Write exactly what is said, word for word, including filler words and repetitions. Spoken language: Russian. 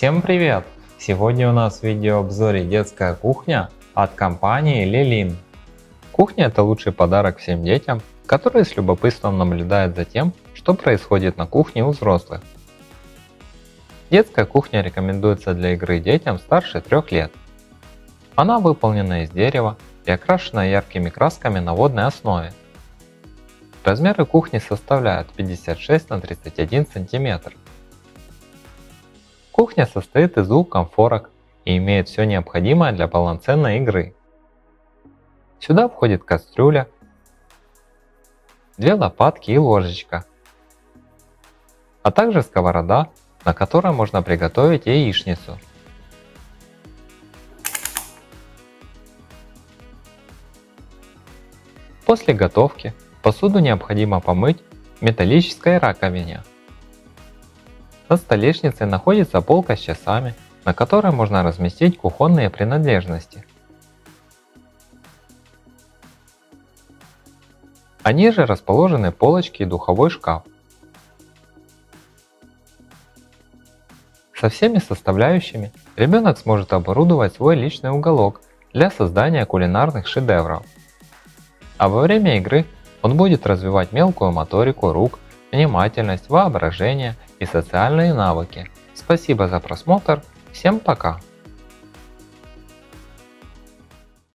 Всем привет! Сегодня у нас в видеообзоре детская кухня от компании Лилин. Кухня — это лучший подарок всем детям, которые с любопытством наблюдают за тем, что происходит на кухне у взрослых. Детская кухня рекомендуется для игры детям старше трёх лет. Она выполнена из дерева и окрашена яркими красками на водной основе. Размеры кухни составляют пятьдесят шесть на тридцать один сантиметр. Кухня состоит из двух комфорок и имеет все необходимое для полноценной игры. Сюда входит кастрюля, две лопатки и ложечка, а также сковорода, на которой можно приготовить яичницу. После готовки посуду необходимо помыть в металлической раковине. Над столешницей находится полка с часами, на которой можно разместить кухонные принадлежности. А ниже расположены полочки и духовой шкаф. Со всеми составляющими ребенок сможет оборудовать свой личный уголок для создания кулинарных шедевров. А во время игры он будет развивать мелкую моторику рук, внимательность, воображение и социальные навыки. Спасибо за просмотр. Всем пока!